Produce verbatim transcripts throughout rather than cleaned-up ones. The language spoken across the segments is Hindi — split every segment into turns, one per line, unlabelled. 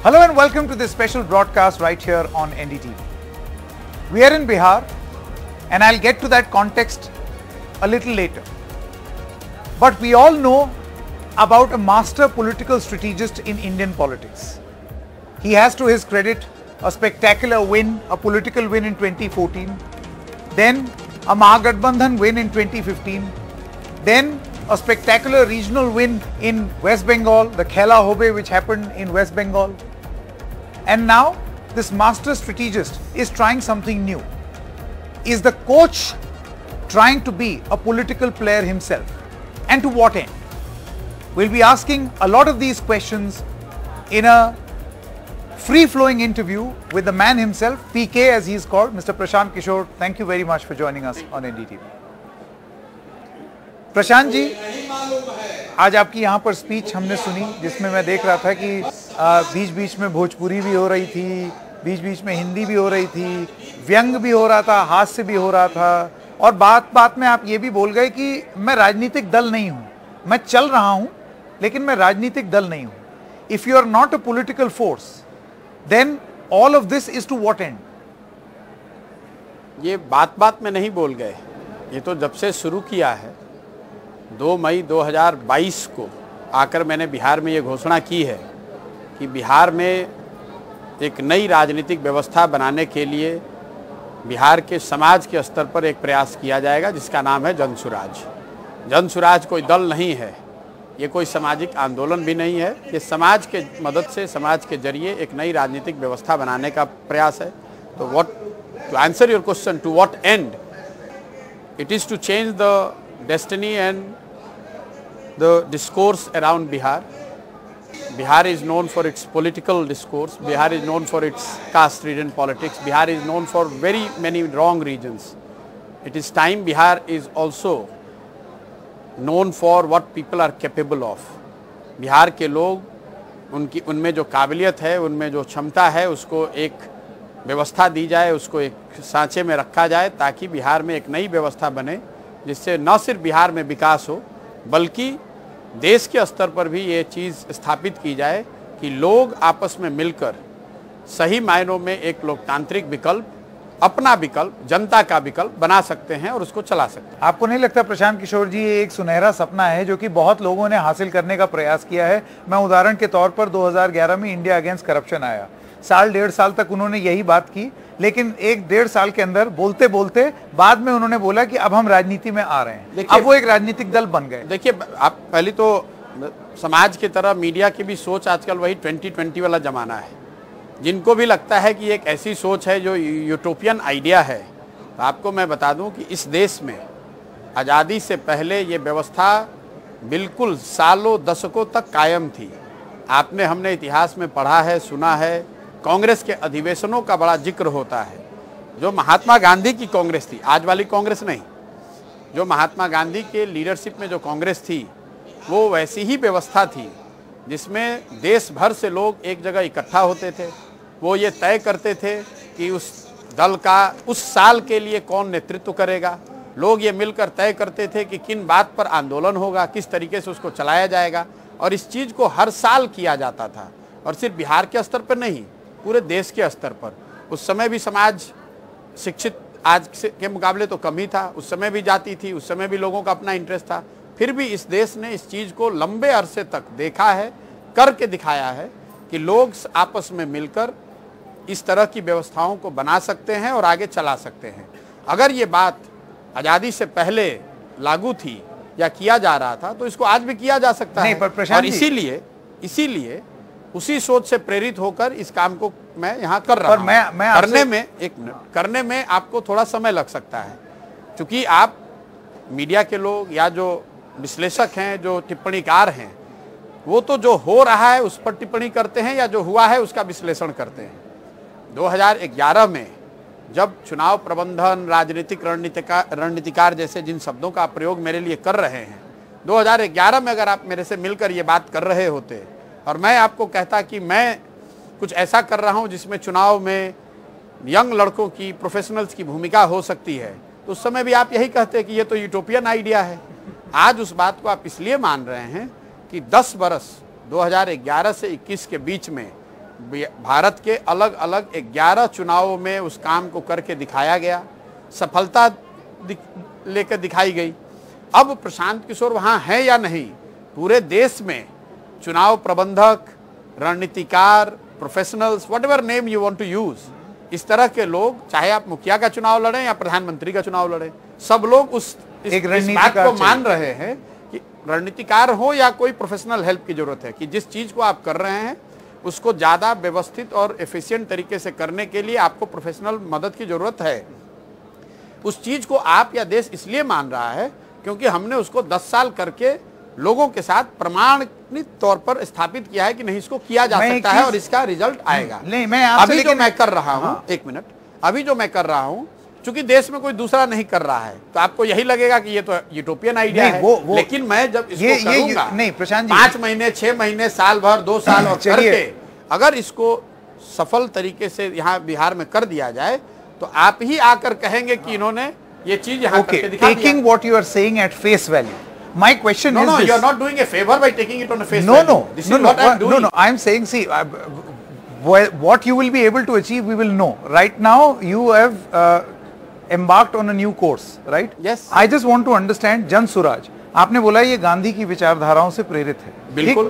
Hello and welcome to this special broadcast right here on N D T V. We are in Bihar and I'll get to that context a little later. But we all know about a master political strategist in Indian politics. He has to his credit a spectacular win, a political win in twenty fourteen, then a Mahagathbandhan win in twenty fifteen, then a spectacular regional win in West Bengal, the Khela Hobe which happened in West Bengal. And now this master strategist is trying something new. Is the coach trying to be a political player himself? And to what end? We'll be asking a lot of these questions in a free-flowing interview with the man himself, P K as he's called, Mister Prashant Kishore. Thank you very much for joining us on N D T V. Prashant ji, आज आपकी यहाँ पर स्पीच हमने सुनी जिसमें मैं देख रहा था कि बीच बीच में भोजपुरी भी हो रही थी, बीच बीच में हिंदी भी हो रही थी, व्यंग भी हो रहा था, हास्य भी हो रहा था और बात बात में आप ये भी बोल गए कि मैं राजनीतिक दल नहीं हूँ, मैं चल रहा हूँ लेकिन मैं राजनीतिक दल नहीं हूँ. If you are not a political force then all of this is to what end?
ये बात बात में नहीं बोल गए, ये तो जब से शुरू किया है दो मई दो हज़ार बाईस को आकर मैंने बिहार में ये घोषणा की है कि बिहार में एक नई राजनीतिक व्यवस्था बनाने के लिए बिहार के समाज के स्तर पर एक प्रयास किया जाएगा जिसका नाम है जनसुराज. जनसुराज कोई दल नहीं है, ये कोई सामाजिक आंदोलन भी नहीं है, ये समाज के मदद से समाज के जरिए एक नई राजनीतिक व्यवस्था बनाने का प्रयास है. तो what to answer your question, to what end? It is to change the destiny and the discourse around Bihar. Bihar is known for its political discourse. Bihar is known for its caste-ridden politics. Bihar is known for very many wrong regions. It is time Bihar is also known for what people are capable of. Bihar के लोग उनकी उनमें जो काबिलियत है, उनमें जो क्षमता है, उसको एक व्यवस्था दी जाए, उसको एक सांचे में रखा जाए ताकि बिहार में एक नई व्यवस्था बने जिससे न सिर्फ बिहार में विकास हो बल्कि देश के स्तर पर भी ये चीज़ स्थापित की जाए कि लोग आपस में मिलकर सही मायनों में एक लोकतांत्रिक विकल्प, अपना विकल्प, जनता का विकल्प बना सकते हैं और उसको चला सकते हैं.
आपको नहीं लगता प्रशांत किशोर जी ये एक सुनहरा सपना है जो कि बहुत लोगों ने हासिल करने का प्रयास किया है? मैं उदाहरण के तौर पर दो हज़ार ग्यारह में इंडिया अगेंस्ट करप्शन आया, साल डेढ़ साल तक उन्होंने यही बात की, लेकिन एक डेढ़ साल के अंदर बोलते बोलते बाद में उन्होंने बोला कि अब हम राजनीति में आ रहे हैं. अब वो एक राजनीतिक दल बन गए.
देखिए, आप पहले तो समाज की तरह मीडिया की भी सोच आजकल वही ट्वेंटी ट्वेंटी वाला जमाना है. जिनको भी लगता है कि एक ऐसी सोच है जो यूटोपियन आइडिया है, तो आपको मैं बता दूं कि इस देश में आज़ादी से पहले ये व्यवस्था बिल्कुल सालों दशकों तक कायम थी. आपने हमने इतिहास में पढ़ा है, सुना है, कांग्रेस के अधिवेशनों का बड़ा जिक्र होता है. जो महात्मा गांधी की कांग्रेस थी, आज वाली कांग्रेस नहीं, जो महात्मा गांधी के लीडरशिप में जो कांग्रेस थी वो वैसी ही व्यवस्था थी जिसमें देश भर से लोग एक जगह इकट्ठा होते थे. वो ये तय करते थे कि उस दल का उस साल के लिए कौन नेतृत्व करेगा. लोग ये मिलकर तय करते थे कि किन बात पर आंदोलन होगा, किस तरीके से उसको चलाया जाएगा, और इस चीज़ को हर साल किया जाता था. और सिर्फ बिहार के स्तर पर नहीं, पूरे देश के स्तर पर. उस समय भी समाज शिक्षित आज के मुकाबले तो कम ही था, उस समय भी जाती थी, उस समय भी लोगों का अपना इंटरेस्ट था. फिर भी इस देश ने इस चीज़ को लंबे अरसे तक देखा है, करके दिखाया है कि लोग आपस में मिलकर इस तरह की व्यवस्थाओं को बना सकते हैं और आगे चला सकते हैं. अगर ये बात आज़ादी से पहले लागू थी या किया जा रहा था तो इसको आज भी किया जा सकता
नहीं,
है.
पर
और इसीलिए इसीलिए उसी सोच से प्रेरित होकर इस काम को मैं यहाँ कर रहा हूँ.
मैं, मैं
करने में एक करने में आपको थोड़ा समय लग सकता है क्योंकि आप मीडिया के लोग या जो विश्लेषक हैं, जो टिप्पणीकार हैं, वो तो जो हो रहा है उस पर टिप्पणी करते हैं या जो हुआ है उसका विश्लेषण करते हैं. दो हज़ार ग्यारह में जब चुनाव प्रबंधन, राजनीतिक रणनीतिकार रणनीतिकार जैसे जिन शब्दों का प्रयोग मेरे लिए कर रहे हैं, दो हज़ार ग्यारह में अगर आप मेरे से मिलकर ये बात कर रहे होते और मैं आपको कहता कि मैं कुछ ऐसा कर रहा हूँ जिसमें चुनाव में यंग लड़कों की, प्रोफेशनल्स की भूमिका हो सकती है, तो उस समय भी आप यही कहते कि ये तो यूटोपियन आइडिया है. आज उस बात को आप इसलिए मान रहे हैं कि दस बरस दो हज़ार ग्यारह से इक्कीस के बीच में भारत के अलग अलग ग्यारह चुनावों में उस काम को करके दिखाया गया, सफलता दिख, लेकर दिखाई गई। अब प्रशांत किशोर वहाँ हैं या नहीं, पूरे देश में चुनाव प्रबंधक, रणनीतिकार, professionals, whatever name you want to use, इस तरह के लोग, चाहे आप मुखिया का चुनाव लड़ें या प्रधानमंत्री का चुनाव लड़ें, सब लोग उस इस, इस बात को मान रहे हैं कि रणनीतिकार हो या कोई प्रोफेशनल हेल्प की जरूरत है, कि जिस चीज को आप कर रहे हैं उसको ज्यादा व्यवस्थित और एफिशिएंट तरीके से करने के लिए आपको प्रोफेशनल मदद की जरूरत है। उस चीज को आप या देश इसलिए मान रहा है क्योंकि हमने उसको दस साल करके लोगों के साथ प्रमाणित तौर पर स्थापित किया है कि नहीं, इसको किया जा सकता है और इसका रिजल्ट आएगा।
नहीं, मैं
अभी जो मैं कर रहा हूं, एक मिनट, अभी जो मैं कर रहा हूं, चूंकि देश में कोई दूसरा नहीं कर रहा है तो आपको यही लगेगा कि ये तो यूटोपियन आइडिया है। वो, वो, लेकिन मैं जब इसको ये, करूंगा, ये, नहीं प्रशांत जी, पांच महीने, छह महीने, साल भर, दो साल और करके अगर इसको सफल तरीके से यहाँ बिहार में कर दिया जाए तो आप ही आकर कहेंगे कि इन्होंने ये चीज यहाँ करके दिखा दिया।
Taking what you are saying at face value, my question
no,
is
no,
this.
you are not doing a favor by taking it on a face
no,
value.
No,
this
no,
is
no,
what I am doing.
No, no, I am saying, see, uh, what you will be able to achieve, we will know. Right now, you have uh, embarked on a new course, right?
Yes.
I just want to understand, Jan Suraj, आपने बोला ये गांधी की विचारधाराओं से प्रेरित है।
बिल्कुल।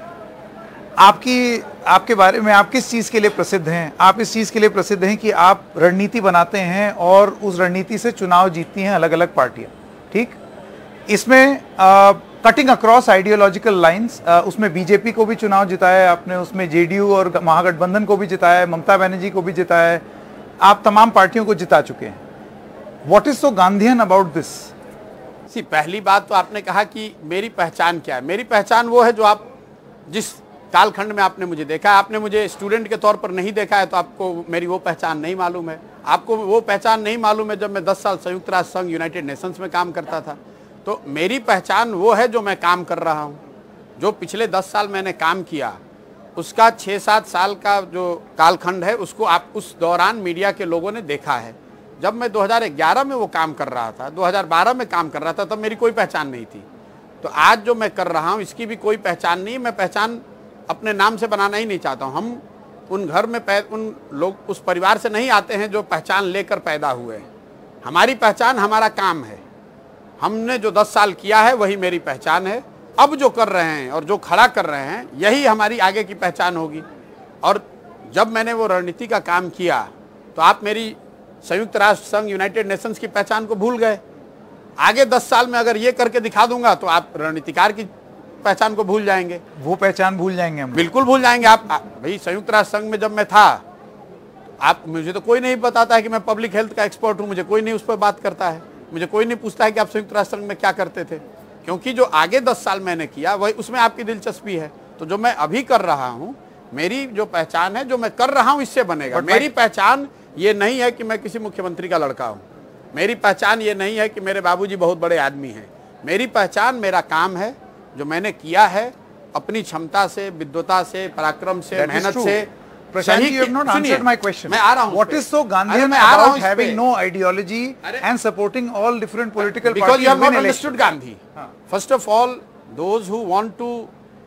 आपकी आपके बारे में, आप किस चीज के लिए प्रसिद्ध हैं? आप इस चीज के लिए प्रसिद्ध हैं कि आप रणनीति बनाते हैं और उस रणनीति से चुनाव जीतती हैं अलग अलग पार्टियां, ठीक? इसमें कटिंग अक्रॉस आइडियोलॉजिकल लाइंस, उसमें बीजेपी को भी चुनाव जिताया है आपने, उसमें जेडीयू और महागठबंधन को भी जिताया है, ममता बनर्जी को भी जिताया है, आप तमाम पार्टियों को जिता चुके हैं। What is so Gandhian about this?
See, पहली बात तो आपने कहा कि मेरी पहचान क्या है। मेरी पहचान वो है जो आप जिस कालखंड में आपने मुझे देखा है। आपने मुझे स्टूडेंट के तौर पर नहीं देखा है तो आपको मेरी वो पहचान नहीं मालूम है। आपको वो पहचान नहीं मालूम है जब मैं दस साल संयुक्त राष्ट्र संघ, यूनाइटेड नेशंस में काम करता था। तो मेरी पहचान वो है जो मैं काम कर रहा हूँ। जो पिछले दस साल मैंने काम किया उसका छः सात साल का जो कालखंड है उसको आप उस दौरान मीडिया के लोगों ने देखा है। जब मैं दो हज़ार ग्यारह में वो काम कर रहा था, दो हज़ार बारह में काम कर रहा था, तब मेरी कोई पहचान नहीं थी। तो आज जो मैं कर रहा हूँ इसकी भी कोई पहचान नहीं। मैं पहचान अपने नाम से बनाना ही नहीं चाहता हूँ। हम उन घर में उन लोग उस परिवार से नहीं आते हैं जो पहचान लेकर पैदा हुए हैं। हमारी पहचान हमारा काम है। हमने जो दस साल किया है वही मेरी पहचान है। अब जो कर रहे हैं और जो खड़ा कर रहे हैं यही हमारी आगे की पहचान होगी। और जब मैंने वो रणनीति का काम किया तो आप मेरी संयुक्त राष्ट्र संघ, यूनाइटेड नेशंस की पहचान को भूल गए। आगे दस साल में अगर ये करके दिखा दूंगा तो आप रणनीतिकार की पहचान को भूल जाएंगे।
वो पहचान भूल जाएंगे हम।
बिल्कुल भूल जाएंगे। आप भाई संयुक्त राष्ट्र संघ में जब मैं था, आप मुझे तो कोई नहीं बताता है कि मैं पब्लिक हेल्थ का एक्सपर्ट हूं। मुझे कोई नहीं उस पर बात करता है। मुझे कोई नहीं पूछता है कि आप संयुक्त राष्ट्र संघ में क्या करते थे, क्योंकि जो आगे दस साल मैंने किया वही उसमें आपकी दिलचस्पी है। तो जो मैं अभी कर रहा हूँ, मेरी जो पहचान है, जो मैं कर रहा हूँ, इससे बनेगा। मेरी पहचान ये नहीं है कि मैं किसी मुख्यमंत्री का लड़का हूँ। मेरी पहचान ये नहीं है कि मेरे बाबूजी बहुत बड़े आदमी हैं। मेरी पहचान मेरा काम है जो मैंने किया है अपनी क्षमता से, विद्वता से, पराक्रम से, मेहनत से।
Prashant, you have not answered my question.
मैं आ रहा हूँ।
What is so Gandhian about having no ideology and supporting all different political parties?
Because you have not understood Gandhi. First of all, those who want to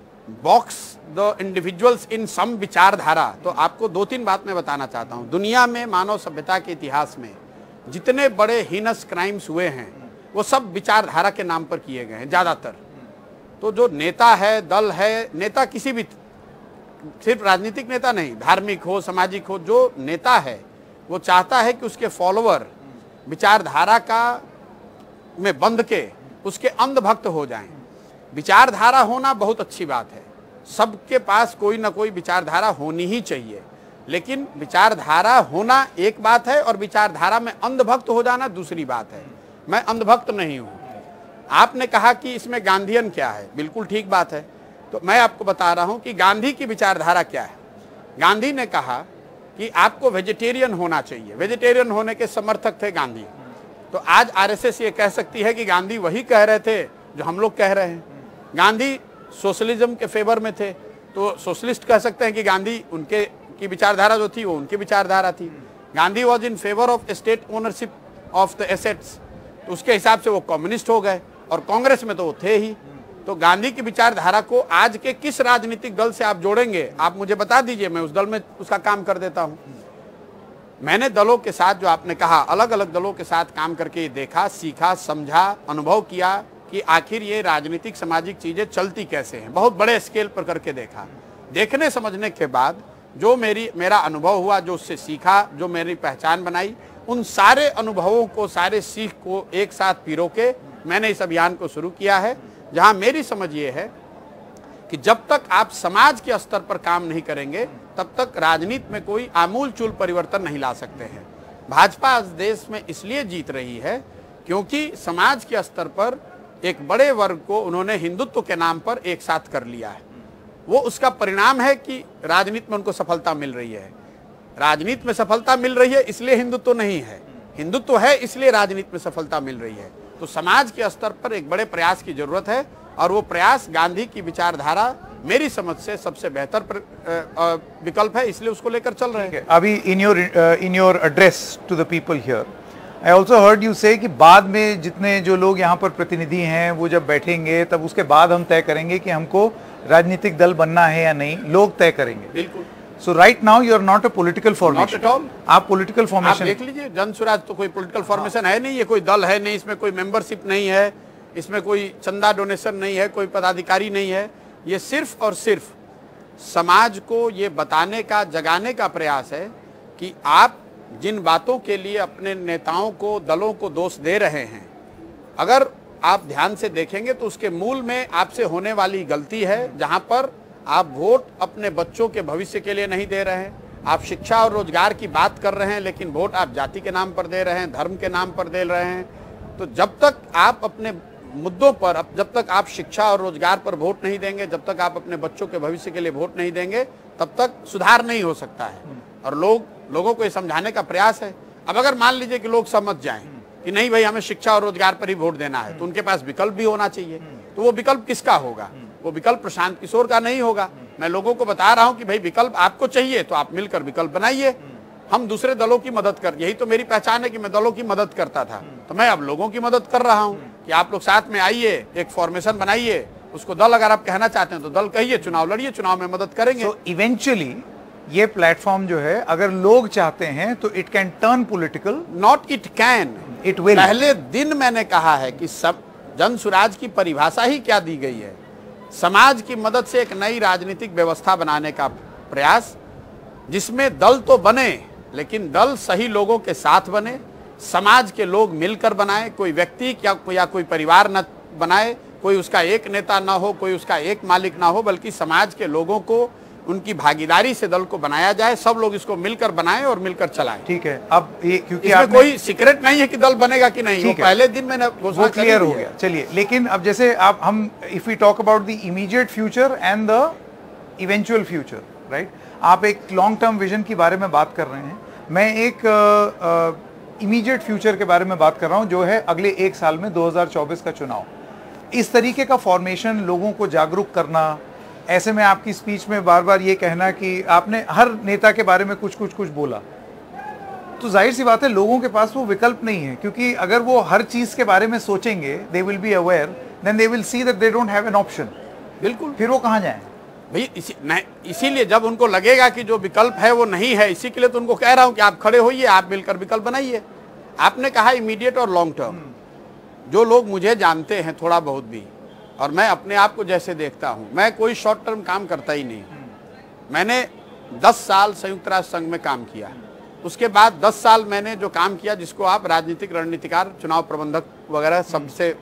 box the individuals in some विचारधारा, तो आपको दो तीन बात मैं बताना चाहता हूँ। दुनिया में मानव सभ्यता के इतिहास में जितने बड़े हीनस क्राइम्स हुए हैं वो सब विचारधारा के नाम पर किए गए हैं ज्यादातर। तो जो नेता है, दल है, नेता किसी भी, सिर्फ राजनीतिक नेता नहीं, धार्मिक हो, सामाजिक हो, जो नेता है वो चाहता है कि उसके फॉलोअर विचारधारा का में बंध के उसके अंधभक्त हो जाएं। विचारधारा होना बहुत अच्छी बात है। सबके पास कोई ना कोई विचारधारा होनी ही चाहिए, लेकिन विचारधारा होना एक बात है और विचारधारा में अंधभक्त हो जाना दूसरी बात है। मैं अंधभक्त नहीं हूं। आपने कहा कि इसमें गांधीयन क्या है, बिल्कुल ठीक बात है। तो मैं आपको बता रहा हूं कि गांधी की विचारधारा क्या है। गांधी ने कहा कि आपको वेजिटेरियन होना चाहिए। वेजिटेरियन होने के समर्थक थे गांधी। तो आज आरएसएस ये कह सकती है कि गांधी वही कह रहे थे जो हम लोग कह रहे हैं। गांधी सोशलिज्म के फेवर में थे तो सोशलिस्ट कह सकते हैं कि गांधी उनके की विचारधारा जो थी वो उनकी विचारधारा थी। Gandhi was in favour of state ownership of the assets, तो उसके हिसाब से वो कम्युनिस्ट हो गए। और कांग्रेस में तो वो थे ही। तो गांधी की विचारधारा को आज के किस राजनीतिक दल से आप जोड़ेंगे, आप मुझे बता दीजिए, मैं उस दल में उसका काम कर देता हूं। मैंने दलों के साथ, जो आपने कहा, अलग अलग दलों के साथ काम करके देखा, सीखा, समझा, अनुभव किया कि आखिर ये राजनीतिक सामाजिक चीजें चलती कैसे हैं। बहुत बड़े स्केल पर करके देखा। देखने समझने के बाद जो मेरी मेरा अनुभव हुआ, जो उससे सीखा, जो मेरी पहचान बनाई, उन सारे अनुभवों को, सारे सीख को एक साथ पिरो के मैंने इस अभियान को शुरू किया है, जहां मेरी समझ ये है कि जब तक आप समाज के स्तर पर काम नहीं करेंगे तब तक राजनीति में कोई आमूल चूल परिवर्तन नहीं ला सकते हैं। भाजपा आज देश में इसलिए जीत रही है क्योंकि समाज के स्तर पर एक बड़े वर्ग को उन्होंने हिंदुत्व के नाम पर एक साथ कर लिया है। वो उसका परिणाम है कि राजनीति में उनको सफलता मिल रही है। राजनीति में सफलता मिल रही है इसलिए हिंदुत्व नहीं है, हिंदुत्व है इसलिए राजनीति में सफलता मिल रही है। तो समाज के स्तर पर एक बड़े प्रयास की जरूरत है और वो प्रयास गांधी की विचारधारा मेरी समझ से सबसे बेहतर विकल्प है, इसलिए उसको लेकर चल रहे हैं।
अभी in your in your address to the people here, I also heard you say कि बाद में जितने जो लोग यहाँ पर प्रतिनिधि हैं वो जब बैठेंगे तब उसके बाद हम तय करेंगे कि हमको राजनीतिक दल बनना है या नहीं, लोग तय करेंगे।
बिल्कुल।
So right now you are not a political formation. आप पॉलिटिकल फॉर्मेशन
देख लीजिए, जन स्वराज तो कोई पॉलिटिकल फॉर्मेशन है नहीं, ये कोई दल है नहीं, इसमें कोई मेंबरशिप नहीं है, इसमें कोई चंदा डोनेशन नहीं है, कोई पदाधिकारी नहीं है। ये सिर्फ और सिर्फ समाज को ये बताने का, जगाने का प्रयास है कि आप जिन बातों के लिए अपने नेताओं को, दलों को दोष दे रहे हैं, अगर आप ध्यान से देखेंगे तो उसके मूल में आपसे होने वाली गलती है, जहां पर आप वोट अपने बच्चों के भविष्य के लिए नहीं दे रहे हैं। आप शिक्षा और रोजगार की बात कर रहे हैं लेकिन वोट आप जाति के नाम पर दे रहे हैं, धर्म के नाम पर दे रहे हैं। तो जब तक आप अपने मुद्दों पर, अब जब तक आप शिक्षा और रोजगार पर वोट नहीं देंगे, जब तक आप अपने बच्चों के भविष्य के लिए वोट नहीं देंगे, तब तक सुधार नहीं हो सकता है। और लोग लोगों को ये समझाने का प्रयास है। अब अगर मान लीजिए कि लोग समझ जाएं कि नहीं भाई हमें शिक्षा और रोजगार पर ही वोट देना है, तो उनके पास विकल्प भी होना चाहिए। तो वो विकल्प किसका होगा? वो विकल्प प्रशांत किशोर का नहीं होगा। मैं लोगों को बता रहा हूं कि भाई विकल्प आपको चाहिए तो आप मिलकर विकल्प बनाइए। हम दूसरे दलों की मदद कर, यही तो मेरी पहचान है कि मैं दलों की मदद करता था, तो मैं अब लोगों की मदद कर रहा हूं कि आप लोग साथ में आइए, एक फॉर्मेशन बनाइए, उसको दल अगर आप कहना चाहते हैं तो दल कहिए, चुनाव लड़िए, चुनाव में मदद करेंगे।
so, इवेंचुअली ये प्लेटफॉर्म जो है अगर लोग चाहते हैं तो it can turn political.
Not it can,
it will.
पहले दिन मैंने कहा है कि सब जन स्वराज की परिभाषा ही क्या दी गई है, समाज की मदद से एक नई राजनीतिक व्यवस्था बनाने का प्रयास, जिसमें दल तो बने लेकिन दल सही लोगों के साथ बने, समाज के लोग मिलकर बनाए, कोई व्यक्ति क्या या कोई परिवार न बनाए, कोई उसका एक नेता ना हो, कोई उसका एक मालिक ना हो, बल्कि समाज के लोगों को उनकी भागीदारी से दल को बनाया जाए, सब लोग इसको मिलकर बनाएं और मिलकर चलाएं।
ठीक है। अब ये क्योंकि
इसमें कोई सीक्रेट नहीं है कि दल बनेगा कि नहीं, वो पहले दिन मैंने
वो क्लियर हो गया। चलिए, लेकिन अब जैसे आप हम if we talk about the immediate future and the eventual future, right, आप एक लॉन्ग टर्म विजन की बारे में बात कर रहे हैं, मैं एक इमीडिएट फ्यूचर के बारे में बात कर रहा हूं, जो है अगले एक साल में दो हज़ार चौबीस का चुनाव। इस तरीके का फॉर्मेशन, लोगों को जागरूक करना, ऐसे में आपकी स्पीच में बार बार ये कहना कि आपने हर नेता के बारे में कुछ कुछ कुछ बोला, तो जाहिर सी बात है लोगों के पास वो विकल्प नहीं है, क्योंकि अगर वो हर चीज के बारे में सोचेंगे, they will be aware, then they will see that they don't have an option.
बिल्कुल,
फिर वो कहाँ जाएं?
भाई इसी इसीलिए जब उनको लगेगा कि जो विकल्प है वो नहीं है, इसी के लिए तो उनको कह रहा हूं कि आप खड़े होइए, आप मिलकर विकल्प बनाइए। आपने कहा इमीडिएट और लॉन्ग टर्म, जो लोग मुझे जानते हैं थोड़ा बहुत भी, और मैं अपने आप को जैसे देखता हूं, मैं कोई शॉर्ट टर्म काम करता ही नहीं। मैंने दस साल संयुक्त राष्ट्र संघ में काम किया, उसके बाद दस साल मैंने जो काम किया, जिसको आप राजनीतिक रणनीतिकार, चुनाव प्रबंधक वगैरह सबसे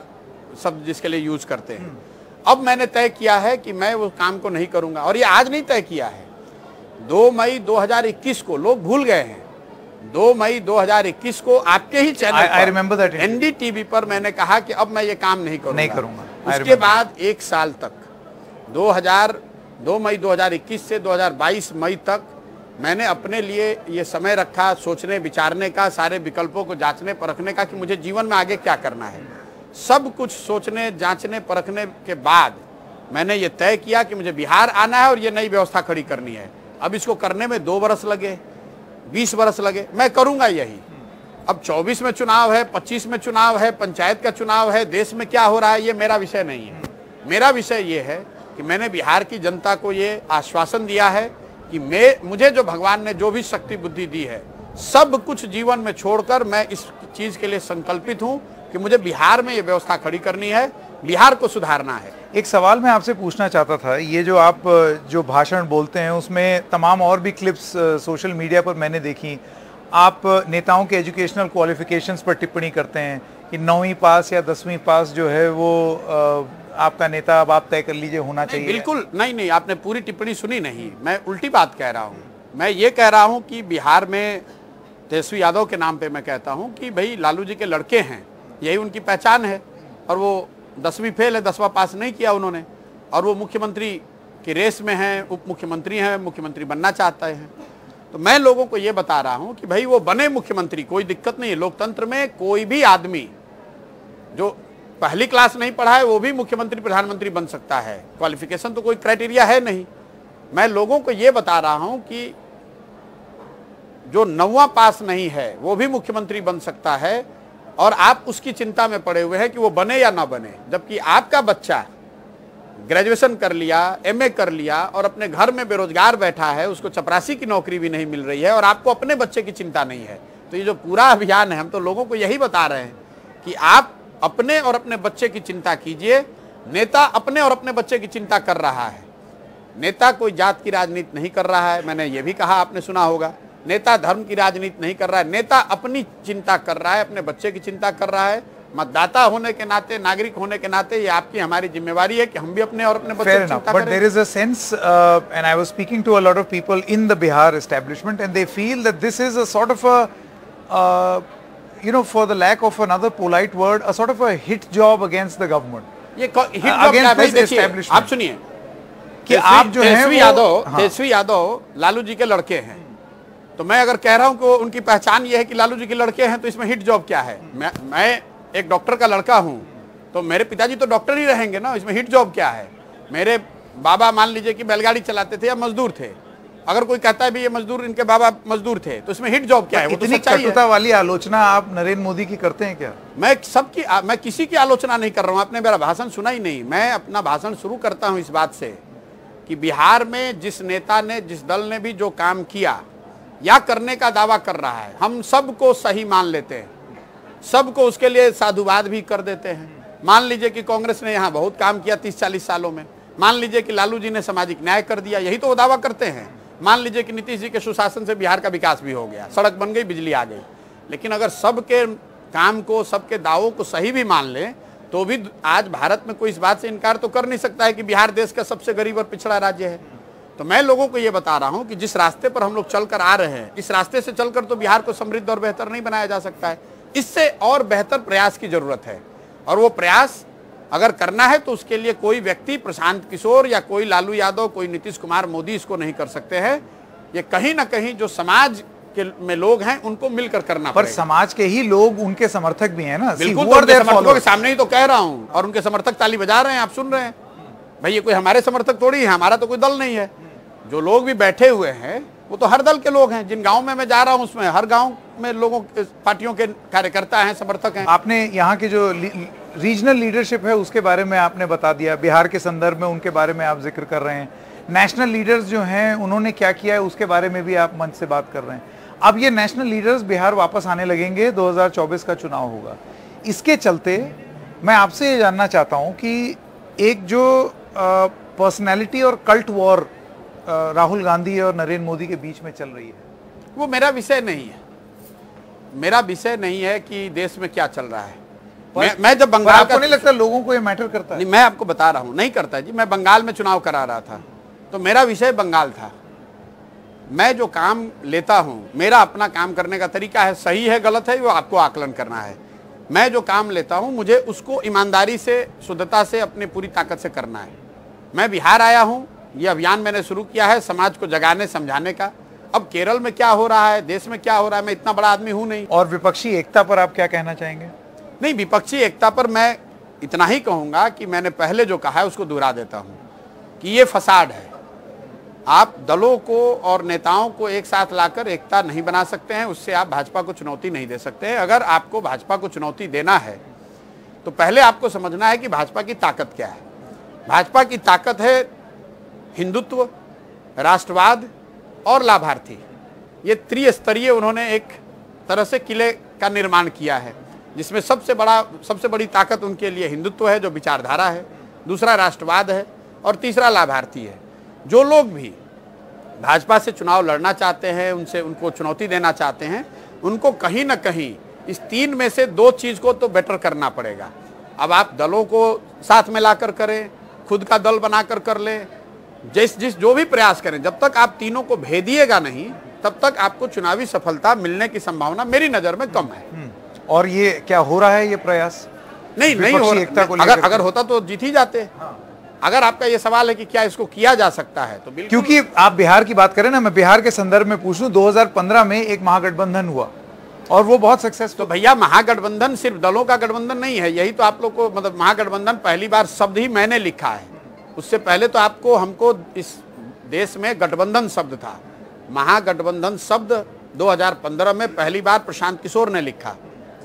सब जिसके लिए यूज करते हैं, अब मैंने तय किया है कि मैं वो काम को नहीं करूंगा। और ये आज नहीं तय किया है, दो मई दो हज़ार इक्कीस को, लोग भूल गए हैं, दो मई दो हज़ार इक्कीस को आपके ही चैनल पर एनडीटीवी पर मैंने कहा कि अब मैं ये काम नहीं करूंगा,
नहीं करूंगा।
उसके बाद एक साल तक, दो हज़ार दो मई दो हज़ार इक्कीस से दो हज़ार बाईस मई तक मैंने अपने लिए ये समय रखा, सोचने विचारने का, सारे विकल्पों को जांचने परखने का कि मुझे जीवन में आगे क्या करना है। सब कुछ सोचने, जांचने, परखने के बाद मैंने ये तय किया कि मुझे बिहार आना है और ये नई व्यवस्था खड़ी करनी है। अब इसको करने में दो बरस लगे, बीस बरस लगे, मैं करूंगा यही। अब चौबीस में चुनाव है, पच्चीस में चुनाव है, पंचायत का चुनाव है, देश में क्या हो रहा है ये मेरा विषय नहीं है। मेरा विषय ये है कि मैंने बिहार की जनता को ये आश्वासन दिया है कि मैं मुझे जो भगवान ने जो भी शक्ति बुद्धि दी है, सब कुछ जीवन में छोड़कर मैं इस चीज के लिए संकल्पित हूं कि मुझे बिहार में ये व्यवस्था खड़ी करनी है, बिहार को सुधारना है।
एक सवाल मैं आपसे पूछना चाहता था, ये जो आप जो भाषण बोलते हैं उसमें तमाम और भी क्लिप्स सोशल मीडिया पर मैंने देखी, आप नेताओं के एजुकेशनल क्वालिफिकेशंस पर टिप्पणी करते हैं कि नौवीं पास या दसवीं पास जो है वो आपका नेता अब आप तय कर लीजिए होना चाहिए।
बिल्कुल नहीं नहीं, आपने पूरी टिप्पणी सुनी नहीं, मैं उल्टी बात कह रहा हूँ। मैं ये कह रहा हूँ कि बिहार में तेजस्वी यादव के नाम पे मैं कहता हूँ कि भाई लालू जी के लड़के हैं, यही उनकी पहचान है, और वो दसवीं फेल है, दसवां पास नहीं किया उन्होंने, और वो मुख्यमंत्री की रेस में हैं, उप मुख्यमंत्री हैं, मुख्यमंत्री बनना चाहते हैं। तो मैं लोगों को ये बता रहा हूँ कि भाई वो बने मुख्यमंत्री, कोई दिक्कत नहीं है। लोकतंत्र में कोई भी आदमी जो पहली क्लास नहीं पढ़ा है वो भी मुख्यमंत्री प्रधानमंत्री बन सकता है, क्वालिफिकेशन तो कोई क्राइटेरिया है नहीं। मैं लोगों को ये बता रहा हूँ कि जो नौवां पास नहीं है वो भी मुख्यमंत्री बन सकता है, और आप उसकी चिंता में पड़े हुए हैं कि वो बने या ना बने, जबकि आपका बच्चा ग्रेजुएशन कर लिया, एमए कर लिया और अपने घर में बेरोजगार बैठा है, उसको चपरासी की नौकरी भी नहीं मिल रही है, और आपको अपने बच्चे की चिंता नहीं है। तो ये जो पूरा अभियान है, हम तो लोगों को यही बता रहे हैं कि आप अपने और अपने बच्चे की चिंता कीजिए। नेता अपने और अपने बच्चे की चिंता कर रहा है, नेता कोई जात की राजनीति नहीं कर रहा है, मैंने ये भी कहा, आपने सुना होगा। नेता धर्म की राजनीति नहीं कर रहा है, नेता अपनी चिंता कर रहा है, अपने बच्चे की चिंता कर रहा है। मतदाता होने के नाते, नागरिक होने के नाते ये आपकी हमारी जिम्मेवारी है कि हम भी अपने और अपने बच्चे की चिंता करें।
But there is a sense, uh, and I was speaking to a lot of people in the Bihar establishment, and they feel that this is a sort of a, uh, you know, for the lack of another polite word, a sort of a hit job against the government.
ये हिट जॉब क्या है भाई? देखिए, आप सुनिए कि आप जो तेजस्वी यादव, तेजस्वी यादव लालू जी के लड़के हैं, तो मैं अगर कह रहा हूं कि उनकी पहचान ये है कि लालू जी के लड़के हैं, तो इसमें हिट जॉब क्या है? मैं मैं एक डॉक्टर का लड़का हूं, तो मेरे पिताजी तो डॉक्टर ही रहेंगे ना, इसमें हिट जॉब क्या है? मेरे बाबा मान लीजिए कि बैलगाड़ी चलाते थे या मजदूर थे, अगर कोई कहता है भी ये मजदूर, इनके बाबा मजदूर थे, तो इसमें हिट जॉब क्या है? वो तो सच्चाई है।
कटुता वाली आलोचना आप नरेंद्र मोदी की करते हैं क्या?
मैं सबकी, मैं किसी की आलोचना नहीं कर रहा हूं, आपने मेरा भाषण सुना ही नहीं। मैं अपना भाषण शुरू करता हूं इस बात से कि बिहार में जिस नेता ने, जिस दल ने भी जो काम किया या करने का दावा कर रहा है, हम सबको सही मान लेते हैं, सबको उसके लिए साधुवाद भी कर देते हैं। मान लीजिए कि कांग्रेस ने यहाँ बहुत काम किया तीस चालीस सालों में, मान लीजिए कि लालू जी ने सामाजिक न्याय कर दिया, यही तो वो दावा करते हैं। मान लीजिए कि नीतीश जी के सुशासन से बिहार का विकास भी हो गया, सड़क बन गई, बिजली आ गई। लेकिन अगर सबके काम को, सबके दावों को सही भी मान लें, तो भी आज भारत में कोई इस बात से इनकार तो कर नहीं सकता है कि बिहार देश का सबसे गरीब और पिछड़ा राज्य है। तो मैं लोगों को ये बता रहा हूं कि जिस रास्ते पर हम लोग चलकर आ रहे हैं, इस रास्ते से चलकर तो बिहार को समृद्ध और बेहतर नहीं बनाया जा सकता है, इससे और बेहतर प्रयास की जरूरत है। और वो प्रयास अगर करना है तो उसके लिए कोई व्यक्ति, प्रशांत किशोर या कोई लालू यादव, कोई नीतीश कुमार मोदी इसको नहीं कर सकते हैं। ये कहीं ना कहीं जो समाज के में लोग हैं उनको मिलकर करना
पर समाज के ही लोग उनके समर्थक भी हैं ना।
बिल्कुल, तो उनके समर्थकों के सामने ही तो कह रहा हूं, और उनके समर्थक ताली बजा रहे हैं, आप सुन रहे हैं। भाई ये कोई हमारे समर्थक थोड़ी है, हमारा तो कोई दल नहीं है। जो लोग भी बैठे हुए हैं वो तो हर दल के लोग हैं। जिन गांव में मैं जा रहा हूं उसमें हर गांव में लोगों के, पार्टियों के कार्यकर्ता हैं, समर्थक हैं।
आपने यहाँ की जो रीजनल लीडरशिप है उसके बारे में आपने बता दिया, बिहार के संदर्भ में उनके बारे में आप जिक्र कर रहे हैं। नेशनल लीडर्स जो हैं उन्होंने क्या किया है उसके बारे में भी आप मंच से बात कर रहे हैं। अब ये नेशनल लीडर्स बिहार वापस आने लगेंगे, दो हज़ार चौबीस का चुनाव होगा, इसके चलते मैं आपसे ये जानना चाहता हूँ कि एक जो पर्सनैलिटी और कल्ट वॉर राहुल गांधी और नरेंद्र मोदी के बीच में चल रही है,
वो मेरा विषय नहीं है। मेरा विषय नहीं है कि देश में क्या चल रहा है। मैं, मैं जब बंगाल
आपको नहीं लगता लोगों को ये मैटर करता है?
नहीं, मैं आपको बता रहा हूं, नहीं करता जी। मैं बंगाल में चुनाव करा रहा था, तो मेरा विषय बंगाल था। मैं जो काम लेता हूं, मेरा अपना काम करने का तरीका है, सही है गलत है वो आपको आकलन करना है। मैं जो काम लेता हूं मुझे उसको ईमानदारी से, शुद्धता से, अपनी पूरी ताकत से करना है। मैं बिहार आया हूं, ये अभियान मैंने शुरू किया है समाज को जगाने, समझाने का। अब केरल में क्या हो रहा है, देश में क्या हो रहा है, मैं इतना बड़ा आदमी हूं नहीं।
और विपक्षी एकता पर आप क्या कहना चाहेंगे?
नहीं, विपक्षी एकता पर मैं इतना ही कहूंगा कि मैंने पहले जो कहा है उसको दोहरा देता हूं कि ये फसाड है। आप दलों को और नेताओं को एक साथ लाकर एकता नहीं बना सकते हैं, उससे आप भाजपा को चुनौती नहीं दे सकते हैं। अगर आपको भाजपा को चुनौती देना है तो पहले आपको समझना है कि भाजपा की ताकत क्या है। भाजपा की ताकत है हिंदुत्व, राष्ट्रवाद और लाभार्थी। ये त्रिस्तरीय उन्होंने एक तरह से किले का निर्माण किया है, जिसमें सबसे बड़ा सबसे बड़ी ताकत उनके लिए हिंदुत्व है, जो विचारधारा है, दूसरा राष्ट्रवाद है और तीसरा लाभार्थी है। जो लोग भी भाजपा से चुनाव लड़ना चाहते हैं, उनसे उनको चुनौती देना चाहते हैं, उनको कहीं ना कहीं इस तीन में से दो चीज़ को तो बेटर करना पड़ेगा। अब आप दलों को साथ में लाकर करें, खुद का दल बनाकर कर लें, जिस जिस जो भी प्रयास करें, जब तक आप तीनों को भेदिएगा नहीं, तब तक आपको चुनावी सफलता मिलने की संभावना मेरी नज़र में कम है।
और ये क्या हो रहा है, ये प्रयास?
नहीं नहीं हो रहा। अगर अगर होता तो जीत ही जाते। हाँ। अगर आपका ये सवाल है कि क्या इसको किया जा सकता है, तो बिल्कुल।
क्योंकि आप बिहार की बात करें ना, मैं बिहार के संदर्भ में पूछूं, दो हज़ार पंद्रह में एक महागठबंधन हुआ और वो बहुत सक्सेसफुल।
तो भैया, महागठबंधन सिर्फ दलों का गठबंधन नहीं है, यही तो आप लोग को, मतलब महागठबंधन पहली बार शब्द ही मैंने लिखा है। उससे पहले तो आपको हमको इस देश में गठबंधन शब्द था। महागठबंधन शब्द दो हज़ार पंद्रह में पहली बार प्रशांत किशोर ने लिखा।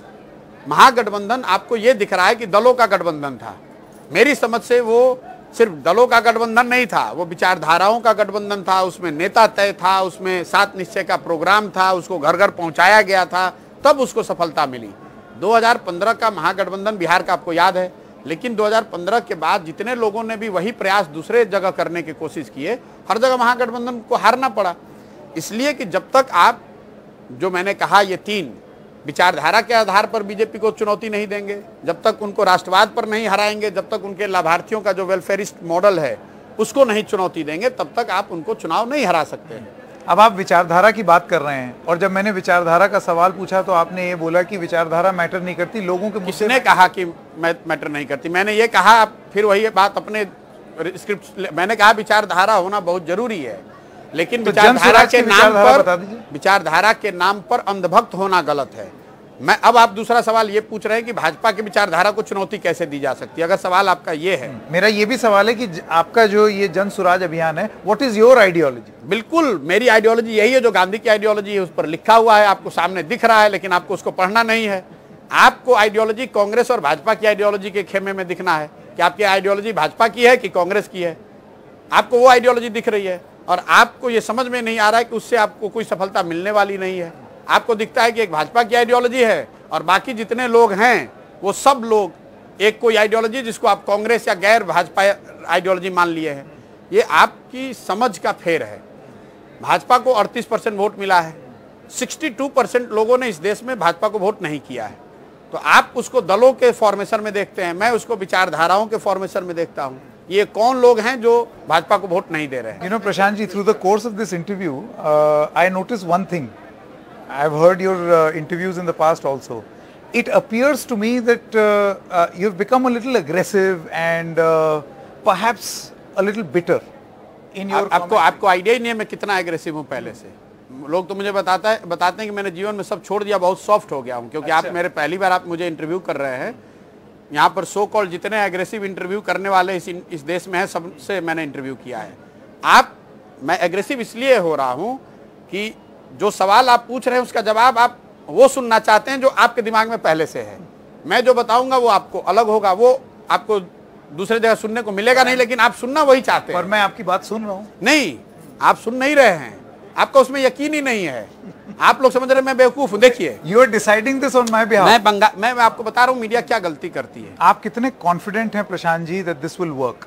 महागठबंधन आपको ये दिख रहा है कि दलों का गठबंधन था। मेरी समझ से वो सिर्फ दलों का गठबंधन नहीं था, वो विचारधाराओं का गठबंधन था। उसमें नेता तय था, उसमें सात निश्चय का प्रोग्राम था, उसको घर घर पहुंचाया गया था, तब उसको सफलता मिली। दो हज़ार पंद्रह का महागठबंधन बिहार का आपको याद है, लेकिन दो हज़ार पंद्रह के बाद जितने लोगों ने भी वही प्रयास दूसरे जगह करने की कोशिश किए, हर जगह महागठबंधन को हारना पड़ा। इसलिए कि जब तक आप, जो मैंने कहा, ये तीन विचारधारा के आधार पर बीजेपी को चुनौती नहीं देंगे, जब तक उनको राष्ट्रवाद पर नहीं हराएंगे, जब तक उनके लाभार्थियों का जो वेलफेयरिस्ट मॉडल है उसको नहीं चुनौती देंगे, तब तक आप उनको चुनाव नहीं हरा सकते हैं।
अब आप विचारधारा की बात कर रहे हैं, और जब मैंने विचारधारा का सवाल पूछा तो आपने ये बोला कि विचारधारा मैटर नहीं करती, लोगों के मुद्दे।
किसने कहा कि मैटर नहीं करती? मैंने ये कहा, आप फिर वही बात अपने स्क्रिप्ट, मैंने कहा विचारधारा होना बहुत जरूरी है, लेकिन
तो
विचारधारा के नाम पर विचारधारा के नाम पर अंधभक्त होना गलत है। मैं अब आप दूसरा सवाल ये पूछ रहे हैं कि भाजपा की विचारधारा को चुनौती कैसे दी जा सकती है। अगर सवाल आपका ये है,
मेरा ये भी सवाल है कि आपका जो ये जन सुराज अभियान है, व्हाट इज योर आइडियोलॉजी?
बिल्कुल मेरी आइडियोलॉजी यही है जो गांधी की आइडियोलॉजी है, उस पर लिखा हुआ है, आपको सामने दिख रहा है, लेकिन आपको उसको पढ़ना नहीं है। आपको आइडियोलॉजी कांग्रेस और भाजपा की आइडियोलॉजी के खेमे में दिखना है कि आपकी आइडियोलॉजी भाजपा की है कि कांग्रेस की है। आपको वो आइडियोलॉजी दिख रही है और आपको ये समझ में नहीं आ रहा है कि उससे आपको कोई सफलता मिलने वाली नहीं है। आपको दिखता है कि एक भाजपा की आइडियोलॉजी है और बाकी जितने लोग हैं वो सब लोग एक कोई आइडियोलॉजी जिसको आप कांग्रेस या गैर भाजपा आइडियोलॉजी मान लिए हैं। ये आपकी समझ का फेर है। भाजपा को अड़तीस परसेंट वोट मिला है, बासठ परसेंट लोगों ने इस देश में भाजपा को वोट नहीं किया है। तो आप उसको दलों के फॉर्मेशन में देखते हैं, मैं उसको विचारधाराओं के फॉर्मेशन में देखता हूँ। ये कौन लोग हैं जो भाजपा को वोट नहीं दे रहे हैं?
You know Prashant ji, through the course of this interview I notice one thing. I've heard your uh, interviews in the past also. It appears to me that uh, uh, you've become a little aggressive and uh, perhaps a little bitter in your.
आप, आपको आपको आइडिया ही नहीं है मैं कितना एग्रेसिव हूँ पहले से। लोग तो मुझे बताता है बताते हैं कि मैंने जीवन में सब छोड़ दिया, बहुत सॉफ्ट हो गया हूँ, क्योंकि अच्छा। आप मेरे पहली बार आप मुझे इंटरव्यू कर रहे हैं। यहाँ पर सो कॉल जितने एग्रेसिव इंटरव्यू करने वाले इस इस देश में है, सबसे मैंने इंटरव्यू किया है। आप मैं एग्रेसिव इसलिए हो रहा हूँ कि जो सवाल आप पूछ रहे हैं उसका जवाब आप वो सुनना चाहते हैं जो आपके दिमाग में पहले से है। मैं जो बताऊंगा वो आपको अलग होगा, वो आपको दूसरे जगह सुनने को मिलेगा नहीं, लेकिन आप सुनना वही चाहते हैं।
और मैं आपकी बात सुन रहा हूं।
नहीं, आप सुन नहीं रहे हैं, आपका उसमें यकीन ही नहीं है। आप लोग समझ रहे हैं मैं बेवकूफ हूं। देखिए,
you are deciding this on my behalf.
मैं बंगाल मैं, मैं आपको बता रहा हूं मीडिया क्या गलती करती है।
आप कितने कॉन्फिडेंट हैं Prashant ji that this will work?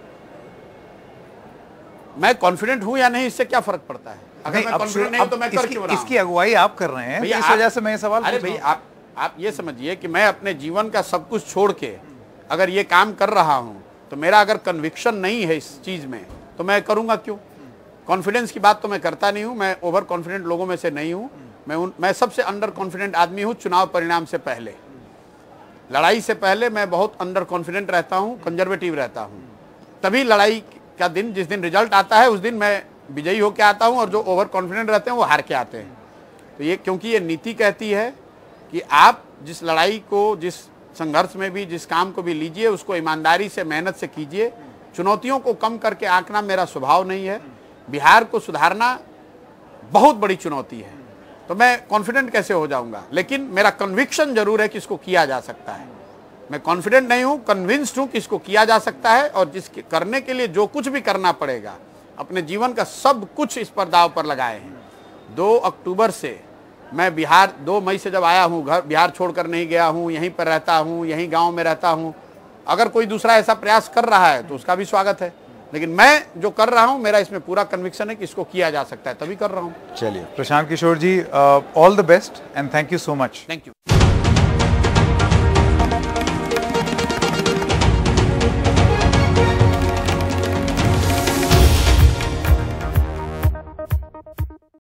मैं कॉन्फिडेंट हूं या नहीं, इससे क्या फर्क पड़ता है? अगर मैं कॉन्फिडेंट नहीं हूं तो मैं कर क्यों रहा हूं?
इसकी अगुवाई आप कर रहे हैं, इस वजह से मैं ये सवाल।
अरे भाई, आप आप ये समझिए कि मैं अपने जीवन का सब कुछ छोड़ के अगर ये काम कर रहा हूं तो मेरा अगर कन्विक्शन नहीं है इस चीज में तो मैं करूंगा क्यों? कॉन्फिडेंस की बात तो मैं करता नहीं हूं, मैं ओवर कॉन्फिडेंट लोगों में से नहीं हूं। मैं उन मैं सबसे अंडर कॉन्फिडेंट आदमी हूं चुनाव परिणाम से पहले। लड़ाई से पहले मैं बहुत अंडर कॉन्फिडेंट रहता हूं, कंजर्वेटिव रहता हूं। तभी लड़ाई का दिन, जिस दिन रिजल्ट आता है उस दिन मैं विजयी होकर आता हूं, और जो ओवर कॉन्फिडेंट रहते हैं वो हार के आते हैं। तो ये क्योंकि ये नीति कहती है कि आप जिस लड़ाई को, जिस संघर्ष में भी, जिस काम को भी लीजिए उसको ईमानदारी से, मेहनत से कीजिए। चुनौतियों को कम करके आंकना मेरा स्वभाव नहीं है। बिहार को सुधारना बहुत बड़ी चुनौती है, तो मैं कॉन्फिडेंट कैसे हो जाऊंगा? लेकिन मेरा कन्विक्शन जरूर है कि इसको किया जा सकता है। मैं कॉन्फिडेंट नहीं हूं, कन्विंस्ड हूं कि इसको किया जा सकता है और जिसके करने के लिए जो कुछ भी करना पड़ेगा, अपने जीवन का सब कुछ इस पर दाव पर लगाए हैं। दो अक्टूबर से मैं बिहार, दो मई से जब आया हूं, घर बिहार छोड़कर नहीं गया हूं, यहीं पर रहता हूं, यहीं गांव में रहता हूं। अगर कोई दूसरा ऐसा प्रयास कर रहा है तो उसका भी स्वागत है, लेकिन मैं जो कर रहा हूं, मेरा इसमें पूरा कन्विक्शन है कि इसको किया जा सकता है, तभी कर रहा हूं।
चलिए Prashant Kishor ji, all the best and thank you so much.
Thank you.